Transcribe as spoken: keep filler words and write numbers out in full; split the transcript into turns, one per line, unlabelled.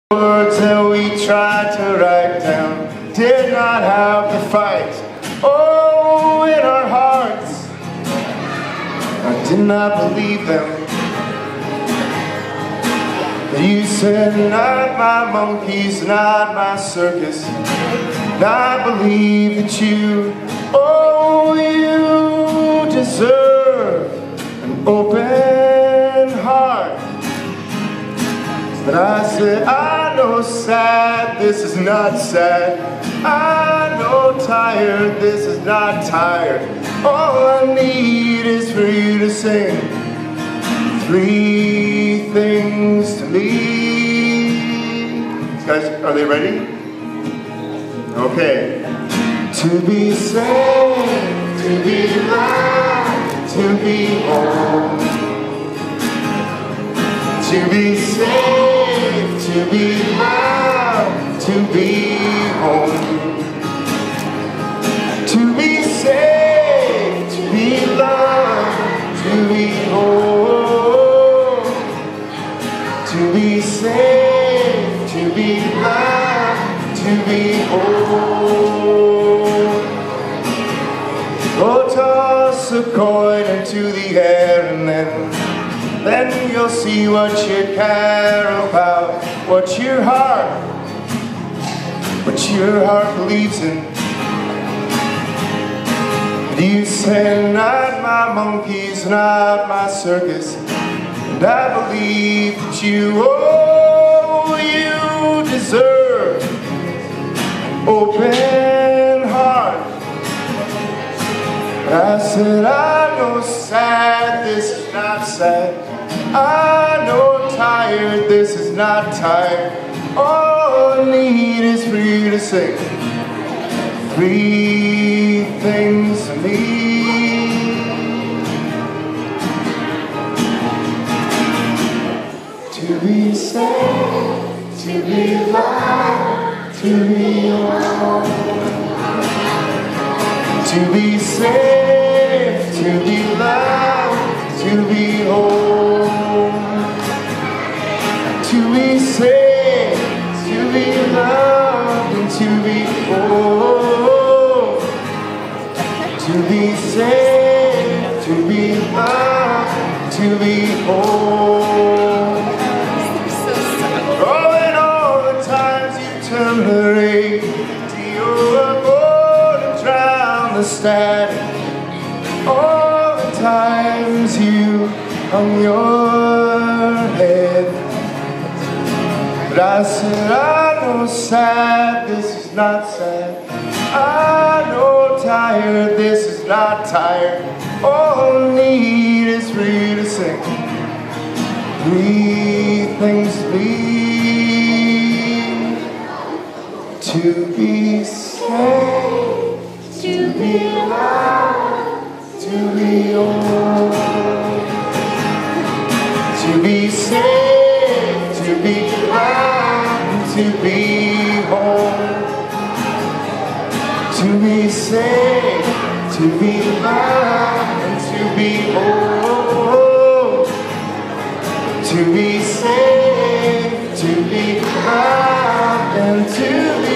Words that we tried to write down did not have the fight. Oh, in our hearts, I did not believe them. You said, not my monkeys, not my circus. And I believe that you, oh, you deserve an open heart. But I said, I know sad, this is not sad. I know tired, this is not tired. All I need is for you to sing three things to me. Guys, are they ready? Okay. To be saved, to be loved, to be home. To be saved, to be loved, to be home. To be saved, to be loved, to be home. To be saved, to be loved, to be home. Oh, toss a coin into the air and then Then you'll see what you care about, what your heart, what your heart believes in. You say, not my monkeys, not my circus. And I believe that you, oh, you deserve an open heart. I said, I know sad, this is not sad. I know tired, this is not tired. All I need is for you to sing three things to me. To be saved, to be loved, to be home. To be saved, to be loved, to be home. To be saved, to be loved, and to be home. To be saved, to be loved, to be home. Oh, and all the times you turn the radio overboard and drown the static. All the times you hung your head. But I said, I know sad, this is not sad. I know tired, this is not tired. All I need is for you to sing three things to me. To be saved, to be loved, to be home. To be saved, to be loved, to be home. To be saved, to be loved, and to be home. To be saved, to be loved, and to be